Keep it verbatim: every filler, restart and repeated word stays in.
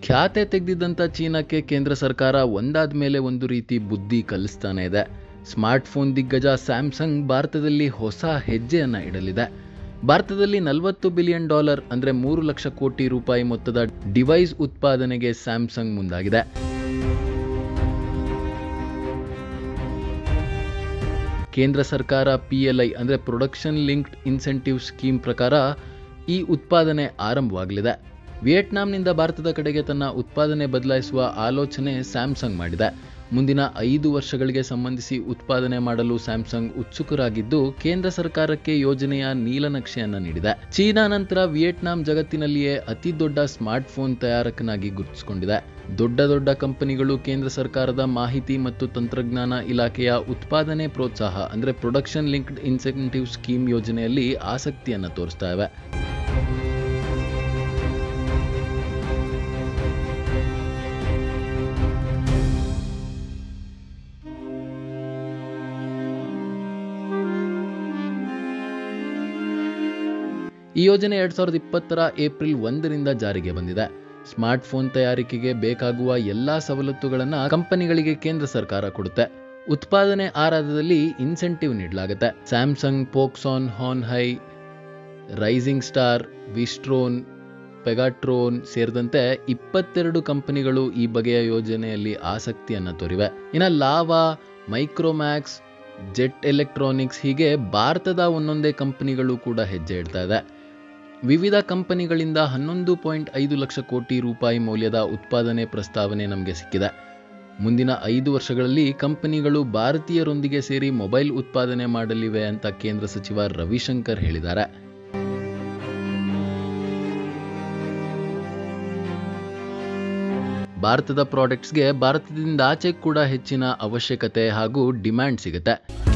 ಖ್ಯಾತೆ ತೆಗೆದಿದ್ದಂಥ ಚೀನಾಕ್ಕೆ ಕೇಂದ್ರ ಸರ್ಕಾರ ಒಂದಾದ ಮೇಲೆ ಒಂದು ರೀತಿ ಬುದ್ಧಿ ಕಲಿಸ್ತಾನೆ ಇದೆ. ಸ್ಮಾರ್ಟ್ಫೋನ್ ದಿಗ್ಗಜ ಸ್ಯಾಮ್ಸಂಗ್ ಭಾರತದಲ್ಲಿ ಹೊಸ ಹೆಜ್ಜೆಯನ್ನು ಇಡಲಿದೆ. ಭಾರತದಲ್ಲಿ ನಲವತ್ತು ಬಿಲಿಯನ್ ಡಾಲರ್ ಅಂದರೆ ಮೂರು ಲಕ್ಷ ಕೋಟಿ ರೂಪಾಯಿ ಮೊತ್ತದ ಡಿವೈಸ್ ಉತ್ಪಾದನೆಗೆ ಸ್ಯಾಮ್ಸಂಗ್ ಮುಂದಾಗಿದೆ. ಕೇಂದ್ರ ಸರ್ಕಾರ ಪಿ ಎಲ್ ಐ ಅಂದರೆ ಪ್ರೊಡಕ್ಷನ್ ಲಿಂಕ್ಡ್ ಇನ್ಸೆಂಟಿವ್ ಸ್ಕೀಮ್ ಪ್ರಕಾರ ಈ ಉತ್ಪಾದನೆ ಆರಂಭವಾಗಲಿದೆ. ವಿಯೆಟ್ನಾಂನಿಂದ ಭಾರತದ ಕಡೆಗೆ ತನ್ನ ಉತ್ಪಾದನೆ ಬದಲಾಯಿಸುವ ಆಲೋಚನೆ ಸ್ಯಾಮ್ಸಂಗ್ ಮಾಡಿದೆ. ಮುಂದಿನ ಐದು ವರ್ಷಗಳಿಗೆ ಸಂಬಂಧಿಸಿ ಉತ್ಪಾದನೆ ಮಾಡಲು ಸ್ಯಾಮ್ಸಂಗ್ ಉತ್ಸುಕರಾಗಿದ್ದು ಕೇಂದ್ರ ಸರ್ಕಾರಕ್ಕೆ ಯೋಜನೆಯ ನೀಲನಕ್ಷೆಯನ್ನು ನೀಡಿದೆ. ಚೀನಾ ನಂತರ ವಿಯೆಟ್ನಾಂ ಜಗತ್ತಿನಲ್ಲಿಯೇ ಅತಿ ದೊಡ್ಡ ಸ್ಮಾರ್ಟ್ಫೋನ್ ತಯಾರಕನಾಗಿ ಗುರುತಿಸಿಕೊಂಡಿದೆ. ದೊಡ್ಡ ದೊಡ್ಡ ಕಂಪನಿಗಳು ಕೇಂದ್ರ ಸರ್ಕಾರದ ಮಾಹಿತಿ ಮತ್ತು ತಂತ್ರಜ್ಞಾನ ಇಲಾಖೆಯ ಉತ್ಪಾದನೆ ಪ್ರೋತ್ಸಾಹ ಅಂದರೆ ಪ್ರೊಡಕ್ಷನ್ ಲಿಂಕ್ಡ್ ಇನ್ಸೆಂಟಿವ್ ಸ್ಕೀಮ್ ಯೋಜನೆಯಲ್ಲಿ ಆಸಕ್ತಿಯನ್ನು ತೋರಿಸ್ತಾ ಇವೆ. ಈ ಯೋಜನೆ ಎರಡ್ ಸಾವಿರದ ಇಪ್ಪತ್ತರ ಏಪ್ರಿಲ್ ಒಂದರಿಂದ ಜಾರಿಗೆ ಬಂದಿದೆ. ಸ್ಮಾರ್ಟ್ಫೋನ್ ತಯಾರಿಕೆಗೆ ಬೇಕಾಗುವ ಎಲ್ಲಾ ಸವಲತ್ತುಗಳನ್ನು ಕಂಪನಿಗಳಿಗೆ ಕೇಂದ್ರ ಸರ್ಕಾರ ಕೊಡುತ್ತೆ. ಉತ್ಪಾದನೆ ಆಧಾರದಲ್ಲಿ ಇನ್ಸೆಂಟಿವ್ ನೀಡಲಾಗುತ್ತೆ. Samsung, Foxconn, Hon Hai, rising star, Wistron, Pegatron ಸೇರಿದಂತೆ ಇಪ್ಪತ್ತೆರಡು ಕಂಪನಿಗಳು ಈ ಬಗೆಯ ಯೋಜನೆಯಲ್ಲಿ ಆಸಕ್ತಿಯನ್ನು ತೋರಿವೆ. ಇನ್ನು ಲಾವಾ, ಮೈಕ್ರೋಮ್ಯಾಕ್ಸ್, ಜೆಟ್ ಎಲೆಕ್ಟ್ರಾನಿಕ್ಸ್ ಹೀಗೆ ಭಾರತದ ಒಂದೊಂದೇ ಕಂಪನಿಗಳು ಕೂಡ ಹೆಜ್ಜೆ ಇಡ್ತಾ ಇದೆ. ವಿವಿಧ ಕಂಪನಿಗಳಿಂದ ಹನ್ನೊಂದು ಪಾಯಿಂಟ್ ಐದು ಲಕ್ಷ ಕೋಟಿ ರೂಪಾಯಿ ಮೌಲ್ಯದ ಉತ್ಪಾದನೆ ಪ್ರಸ್ತಾವನೆ ನಮಗೆ ಸಿಕ್ಕಿದೆ. ಮುಂದಿನ ಐದು ವರ್ಷಗಳಲ್ಲಿ ಕಂಪನಿಗಳು ಭಾರತೀಯರೊಂದಿಗೆ ಸೇರಿ ಮೊಬೈಲ್ ಉತ್ಪಾದನೆ ಮಾಡಲಿವೆ ಅಂತ ಕೇಂದ್ರ ಸಚಿವ ರವಿಶಂಕರ್ ಹೇಳಿದ್ದಾರೆ. ಭಾರತದ ಪ್ರಾಡಕ್ಟ್ಸ್ಗೆ ಭಾರತದಿಂದ ಆಚೆ ಕೂಡ ಹೆಚ್ಚಿನ ಅವಶ್ಯಕತೆ ಹಾಗೂ ಡಿಮ್ಯಾಂಡ್ ಸಿಗುತ್ತೆ.